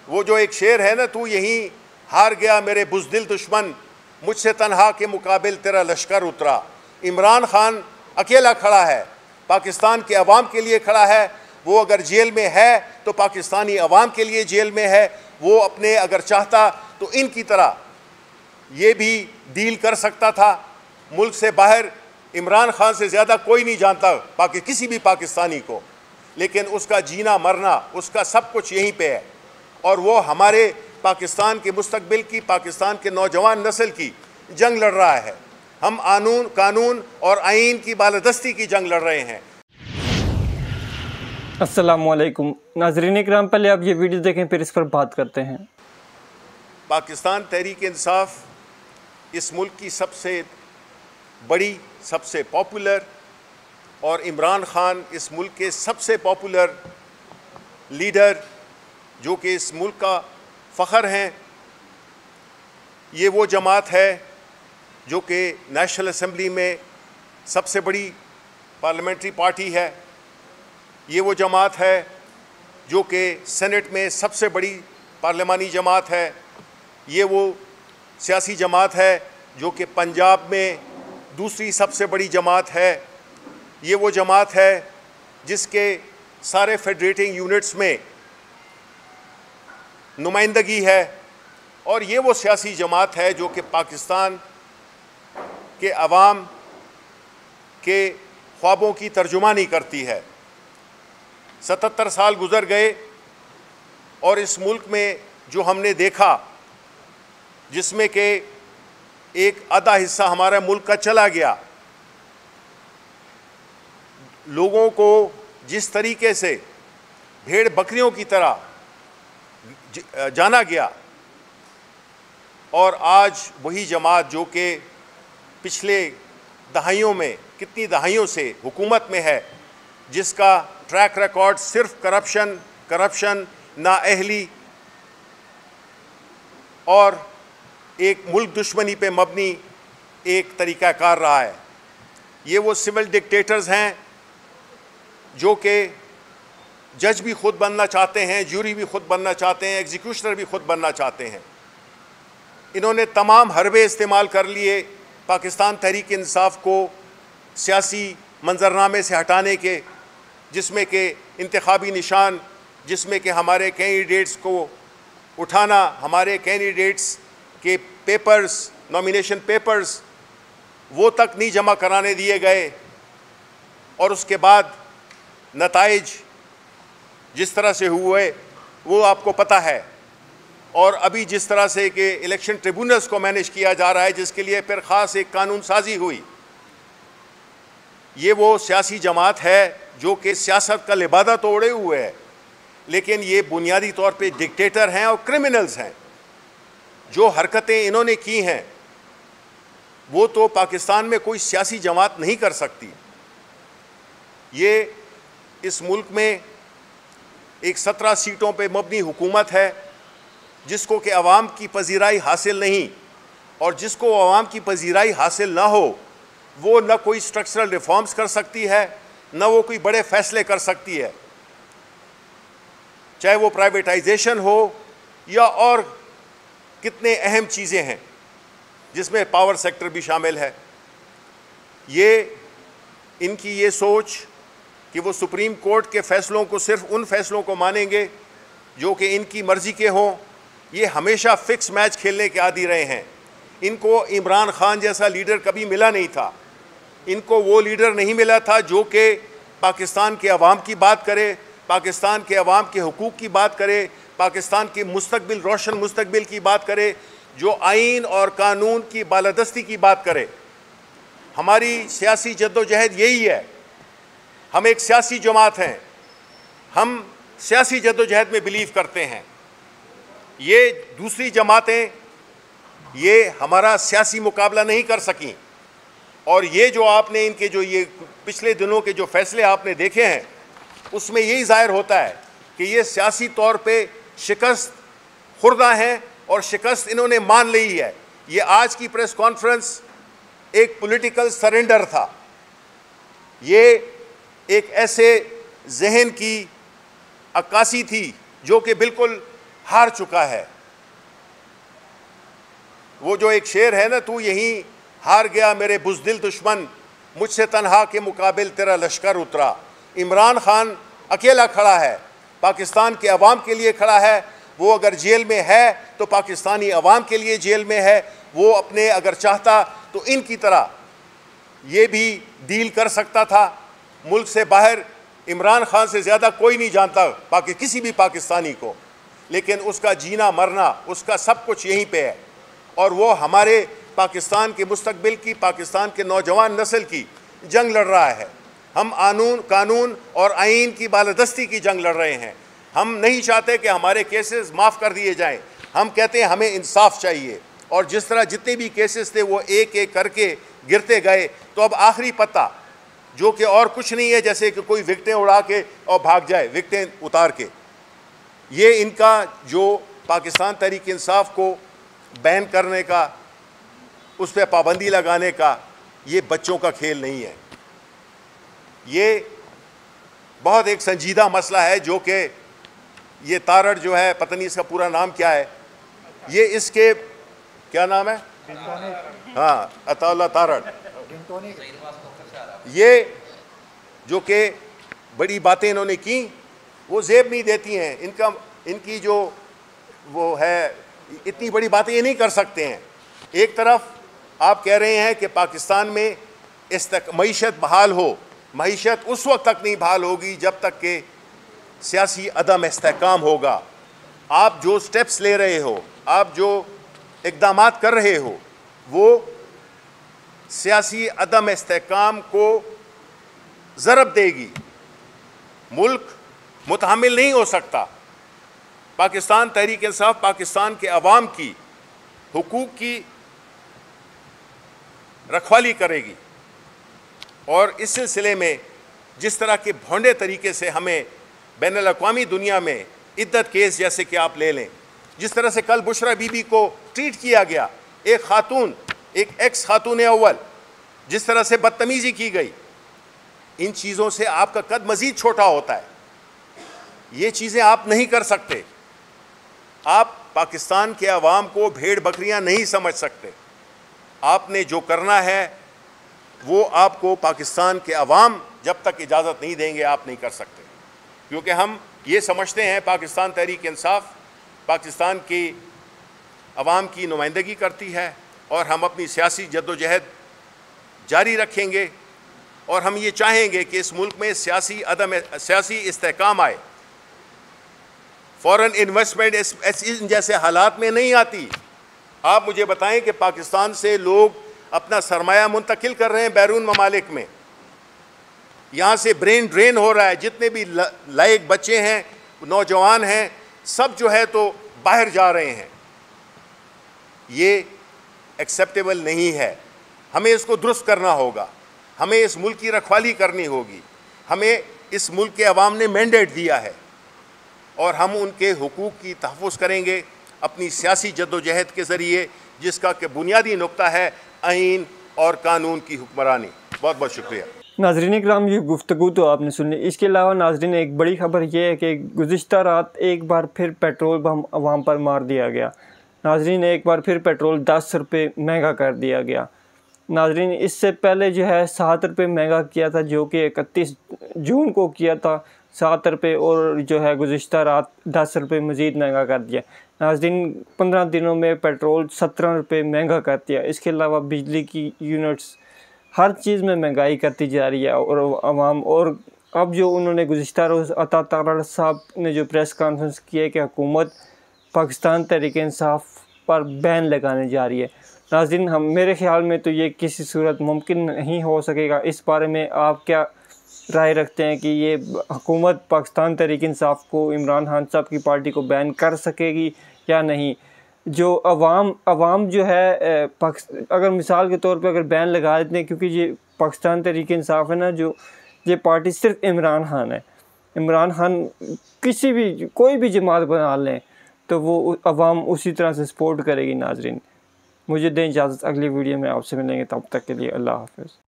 वो जो एक शेर है ना, तू यहीं हार गया मेरे बुज़दिल दुश्मन, मुझसे तन्हा के मुकाबिल तेरा लश्कर उतरा। इमरान खान अकेला खड़ा है, पाकिस्तान के अवाम के लिए खड़ा है। वो अगर जेल में है तो पाकिस्तानी अवाम के लिए जेल में है। वो अपने अगर चाहता तो इनकी तरह ये भी डील कर सकता था। मुल्क से बाहर इमरान खान से ज़्यादा कोई नहीं जानता किसी भी पाकिस्तानी को, लेकिन उसका जीना मरना, उसका सब कुछ यहीं पे है। और वो हमारे पाकिस्तान के मुस्तकबिल की, पाकिस्तान के नौजवान नस्ल की जंग लड़ रहा है। हम कानून और आइन की बालादस्ती की जंग लड़ रहे हैं। अस्सलामुअलैकुम नाज़रीन इकराम, पहले आप ये वीडियो देखें फिर इस पर बात करते हैं। पाकिस्तान तहरीक इंसाफ इस मुल्क की सबसे बड़ी, सबसे पॉपुलर, और इमरान खान इस मुल्क के सबसे पॉपुलर लीडर जो कि इस मुल्क का फ़ख्र हैं। ये वो जमात है जो कि नेशनल असम्बली में सबसे बड़ी पार्लियामेंट्री पार्टी है। ये वो जमात है जो कि सेनेट में सबसे बड़ी पार्लिमानी जमात है। ये वो सियासी जमात है जो कि पंजाब में दूसरी सबसे बड़ी जमात है। ये वो जमात है जिसके सारे फेडरेटिंग यूनिट्स में नुमाइंदगी है। और ये वो सियासी जमात है जो कि पाकिस्तान के अवाम के ख्वाबों की तर्जुमानी करती है। 77 साल गुज़र गए और इस मुल्क में जो हमने देखा, जिसमें कि एक आधा हिस्सा हमारा मुल्क का चला गया, लोगों को जिस तरीके से भेड़ बकरियों की तरह जाना गया, और आज वही जमात जो कि पिछले दहाइयों में, कितनी दहाइयों से हुकूमत में है, जिसका ट्रैक रिकॉर्ड सिर्फ करप्शन, नाअहली और एक मुल्क दुश्मनी पे मबनी एक तरीक़ाकार रहा है। ये वो सिविल डिक्टेटर्स हैं जो कि जज भी खुद बनना चाहते हैं, जूरी भी खुद बनना चाहते हैं, एग्जीक्यूशनर भी खुद बनना चाहते हैं। इन्होंने तमाम हरबे इस्तेमाल कर लिए पाकिस्तान तहरीक इंसाफ को सियासी मंजरनामे से हटाने के, जिसमें कि इंतखाबी निशान, जिसमें कि हमारे कैंडिडेट्स को उठाना, हमारे कैंडिडेट्स के पेपर्स, नॉमिनेशन पेपर्स वो तक नहीं जमा कराने दिए गए। और उसके बाद नताइज जिस तरह से हुए वो आपको पता है। और अभी जिस तरह से कि इलेक्शन ट्रिब्यूनल्स को मैनेज किया जा रहा है, जिसके लिए फिर ख़ास एक कानून साजी हुई। ये वो सियासी जमात है जो कि सियासत का लिबादा तो ओढ़े हुए है, लेकिन ये बुनियादी तौर पे डिक्टेटर हैं और क्रिमिनल्स हैं। जो हरकतें इन्होंने की हैं वो तो पाकिस्तान में कोई सियासी जमात नहीं कर सकती। ये इस मुल्क में एक 17 सीटों पे मबनी हुकूमत है जिसको कि अवाम की पजीराई हासिल नहीं, और जिसको अवाम की पजीराई हासिल ना हो वो न कोई स्ट्रक्चरल रिफॉर्म्स कर सकती है, न वो कोई बड़े फैसले कर सकती है, चाहे वो प्राइवेटाइजेशन हो या और कितने अहम चीज़ें हैं जिसमें पावर सेक्टर भी शामिल है। ये इनकी ये सोच कि वो सुप्रीम कोर्ट के फ़ैसलों को, सिर्फ उन फ़ैसलों को मानेंगे जो कि इनकी मर्ज़ी के हों, ये हमेशा फ़िक्स मैच खेलने के आदी रहे हैं। इनको इमरान खान जैसा लीडर कभी मिला नहीं था। इनको वो लीडर नहीं मिला था जो कि पाकिस्तान के अवाम की बात करे, पाकिस्तान के अवाम के हुकूक़ की बात करे, पाकिस्तान के मुस्तकबिल, रोशन मुस्तकबिल की बात करे, जो आइन और कानून की बालादस्ती की बात करे। हमारी सियासी जद्दोजहद यही है। हम एक सियासी जमात हैं, हम सियासी जद्दोजहद में बिलीव करते हैं। ये दूसरी जमातें ये हमारा सियासी मुकाबला नहीं कर सकीं। और ये जो आपने इनके जो ये पिछले दिनों के जो फ़ैसले आपने देखे हैं, उसमें यही ज़ाहिर होता है कि ये सियासी तौर पे शिकस्त खुर्दा हैं और शिकस्त इन्होंने मान ली है। ये आज की प्रेस कॉन्फ्रेंस एक पॉलिटिकल सरेंडर था। ये एक ऐसे जहन की अक्कासी थी जो कि बिल्कुल हार चुका है। वो जो एक शेर है ना, तू यहीं हार गया मेरे बुज़दिल दुश्मन, मुझसे तन्हा के मुकाबिल तेरा लश्कर उतरा। इमरान खान अकेला खड़ा है, पाकिस्तान के अवाम के लिए खड़ा है। वो अगर जेल में है तो पाकिस्तानी अवाम के लिए जेल में है। वो अपने अगर चाहता तो इनकी तरह ये भी डील कर सकता था। मुल्क से बाहर इमरान खान से ज़्यादा कोई नहीं जानता किसी भी पाकिस्तानी को, लेकिन उसका जीना मरना, उसका सब कुछ यहीं पे है। और वो हमारे पाकिस्तान के मुस्तकबिल की, पाकिस्तान के नौजवान नस्ल की जंग लड़ रहा है। हम कानून और आइन की बालादस्ती की जंग लड़ रहे हैं। हम नहीं चाहते कि हमारे केसेस माफ़ कर दिए जाएं। हम कहते हैं हमें इंसाफ चाहिए। और जिस तरह जितने भी केसेस थे वो एक एक करके गिरते गए, तो अब आखिरी पत्ता जो कि और कुछ नहीं है, जैसे कि कोई विकटें उड़ा के और भाग जाए, विकटें उतार के। ये इनका जो पाकिस्तान तहरीक इंसाफ को बैन करने का, उस पर पाबंदी लगाने का, ये बच्चों का खेल नहीं है। ये बहुत एक संजीदा मसला है जो कि ये तारड़ जो है, पता नहीं इसका पूरा नाम क्या है, ये इसके क्या नाम है, हाँ अताउल्लाह तारड़, ये जो कि बड़ी बातें इन्होंने की वो जेब नहीं देती हैं। इनकी जो वो है, इतनी बड़ी बातें ये नहीं कर सकते हैं। एक तरफ आप कह रहे हैं कि पाकिस्तान में मईशत बहाल हो। मईशत उस वक्त तक नहीं बहाल होगी जब तक कि सियासी अदम इस्तेहकाम होगा। आप जो स्टेप्स ले रहे हो, आप जो इक़दामात कर रहे हो, वो सियासी अदम इस्तेहकाम को ज़रब देगी। मुल्क मुतहम्मिल नहीं हो सकता। पाकिस्तान तहरीक इंसाफ पाकिस्तान के अवाम की हुकूक की रखवाली करेगी। और इस सिलसिले में जिस तरह के भोंडे तरीके से हमें बैनुल-अक़वामी दुनिया में इद्दत केस जैसे कि आप ले लें, जिस तरह से कल बुशरा बीबी को ट्रीट किया गया, एक खातून, एक एक्स खातून अव्वल, जिस तरह से बदतमीज़ी की गई, इन चीज़ों से आपका कद मज़ीद छोटा होता है। ये चीज़ें आप नहीं कर सकते। आप पाकिस्तान के अवाम को भेड़ बकरियां नहीं समझ सकते। आपने जो करना है वो आपको पाकिस्तान के अवाम जब तक इजाज़त नहीं देंगे आप नहीं कर सकते। क्योंकि हम ये समझते हैं पाकिस्तान तहरीक इंसाफ पाकिस्तान की अवाम की नुमाइंदगी करती है और हम अपनी सियासी जद्दोजहद जारी रखेंगे। और हम ये चाहेंगे कि इस मुल्क में सियासी इस्तेहकाम आए। फ़ॉरेन इन्वेस्टमेंट इन जैसे हालात में नहीं आती। आप मुझे बताएं कि पाकिस्तान से लोग अपना सरमाया मुंतकिल कर रहे हैं बैरून ममालिक में। यहाँ से ब्रेन ड्रेन हो रहा है। जितने भी लायक बच्चे हैं, नौजवान हैं, सब जो है तो बाहर जा रहे हैं। ये एक्सेप्टेबल नहीं है। हमें इसको दुरुस्त करना होगा। हमें इस मुल्क की रखवाली करनी होगी। हमें इस मुल्क के अवाम ने मैंडेट दिया है और हम उनके हुकूक की तहफ़्फ़ुज़ करेंगे अपनी सियासी जद्दोजहद के ज़रिए, जिसका कि बुनियादी नुक्ता है आइन और कानून की हुक्मरानी। बहुत बहुत शुक्रिया। नाज़रीन किराम, ये गुफ्तगू तो आपने सुनी। इसके अलावा नाज़रीन एक बड़ी ख़बर ये है कि गुज़िश्ता रात एक बार फिर पेट्रोल बम अवाम पर मार दिया गया। नाज़रीन एक बार फिर पेट्रोल 10 रुपये महंगा कर दिया गया। नाज़रीन इससे पहले जो है 7 रुपये महंगा किया था, जो कि 31 जून को किया था 7 रुपये, और जो है गुज़िश्ता रात 10 रुपये मज़ीद महंगा कर दिया। नाज़रीन 15 दिनों में पेट्रोल 17 रुपये महंगा कर दिया। इसके अलावा बिजली की यूनिट्स, हर चीज़ में महंगाई करती जा रही है। और अवाम, और अब जो उन्होंने गुज़िश्ता रोज़ अता तारड़ साहब ने जो प्रेस कॉन्फ्रेंस की है कि हुकूमत पाकिस्तान तहरीक इंसाफ पर बैन लगाने जा रही है। नाज़रीन मेरे ख़्याल में तो ये किसी सूरत मुमकिन नहीं हो सकेगा। इस बारे में आप क्या राय रखते हैं कि ये हुकूमत पाकिस्तान तहरीक इंसाफ को, इमरान खान साहब की पार्टी को बैन कर सकेगी या नहीं? जो अवाम जो है अगर मिसाल के तौर पे अगर बैन लगा देते हैं, क्योंकि ये पाकिस्तान तहरीक इंसाफ है ना, जो ये पार्टी सिर्फ इमरान खान है। इमरान खान कोई भी जमात बना लें तो वो अवाम उसी तरह से सपोर्ट करेगी। नाज़रीन मुझे दें इजाज़त, अगली वीडियो में आपसे मिलेंगे। तब तक के लिए अल्लाह हाफ़िज़।